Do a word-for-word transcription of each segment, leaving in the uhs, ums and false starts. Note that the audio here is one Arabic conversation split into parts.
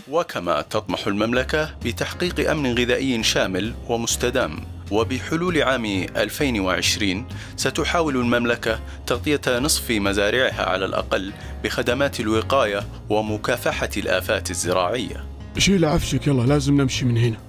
وكما تطمح المملكة بتحقيق أمن غذائي شامل ومستدام. وبحلول عام ألفين وعشرين ستحاول المملكة تغطية نصف مزارعها على الأقل بخدمات الوقاية ومكافحة الآفات الزراعية. شيل عفشك، يلا لازم نمشي من هنا.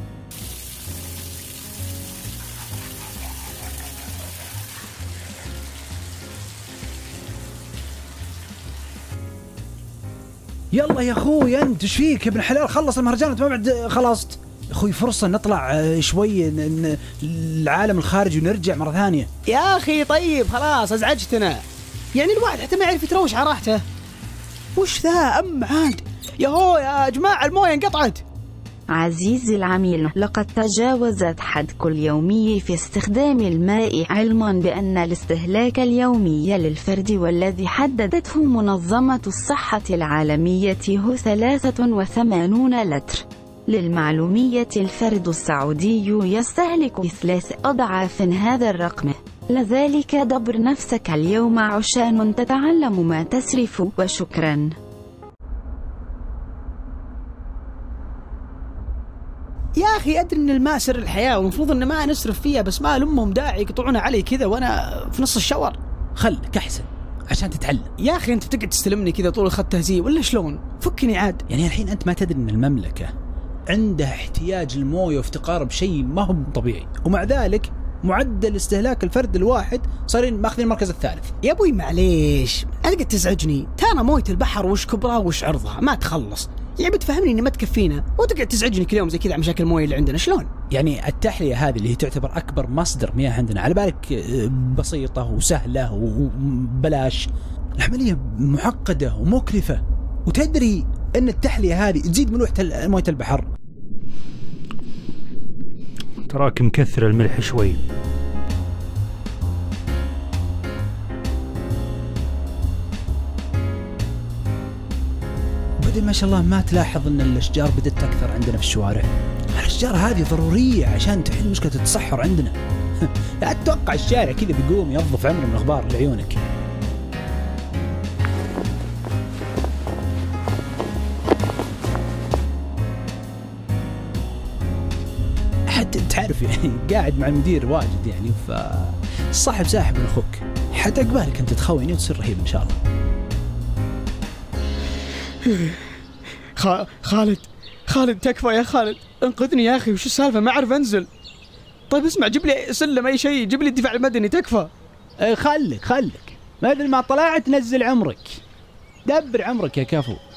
يلا يا اخوي، انت ايش فيك يا ابن الحلال؟ خلص المهرجان انت ما بعد خلصت. اخوي فرصه نطلع شوي العالم الخارجي ونرجع مره ثانيه. يا اخي طيب خلاص ازعجتنا، يعني الواحد حتى ما يعرف يتروش على راحته. وش ذا ام عاد؟ يا هو يا جماعه المويه انقطعت. عزيزي العميل، لقد تجاوزت حدك اليومي في استخدام الماء، علما بأن الاستهلاك اليومي للفرد والذي حددته منظمة الصحة العالمية هو ثلاثة وثمانين لتر. للمعلومية الفرد السعودي يستهلك ثلاث أضعاف هذا الرقم، لذلك دبر نفسك اليوم عشان تتعلم ما تسرف. وشكرا. يا أخي أدري إن الماء سر الحياة ومفروض إن ما نسرف فيها، بس ما لأمهم داعي يقطعون علي كذا وأنا في نص الشاور. خلك أحسن عشان تتعلم. يا أخي أنت بتقعد تستلمني كذا طول الخط تهزيء ولا شلون؟ فكني عاد. يعني الحين أنت ما تدري إن المملكة عندها احتياج للمويه وافتقار بشيء ما هو طبيعي، ومع ذلك معدل استهلاك الفرد الواحد صارين ماخذين المركز الثالث. يا ابوي معليش، أنا قد تزعجني. ترى مويه البحر وش كبرها وش عرضها ما تخلص. يعني بتفهمني إن ما تكفينا وتقعد تزعجني كل يوم زي كذا عن مشاكل المويه اللي عندنا. شلون؟ يعني التحلية هذه اللي هي تعتبر أكبر مصدر مياه عندنا، على بالك بسيطة وسهلة وبلاش؟ العملية معقدة ومكلفة، وتدري أن التحلية هذه تزيد ملوحة مويه البحر. تراك مكثر الملح شوي. بدل ما شاء الله ما تلاحظ أن الأشجار بدأت تكثر عندنا في الشوارع. الأشجار هذه ضرورية عشان تحل مشكلة التصحر عندنا. لا أتوقع الشارع كذا بيقوم ينظف عمره من الغبار لعيونك. حتى تعرف يعني قاعد مع المدير واجد يعني، فالصاحب ساحب من أخوك، حتى قبالك أنت تخويني وتصير رهيب إن شاء الله. خالد خالد تكفى يا خالد، انقذني يا أخي. وش السالفة؟ ما أعرف أنزل. طيب اسمع، جيب لي سلم أي شيء، جيب لي الدفاع المدني تكفى. خلك خلك ما أدري ما طلعت نزل عمرك، دبر عمرك يا كفو.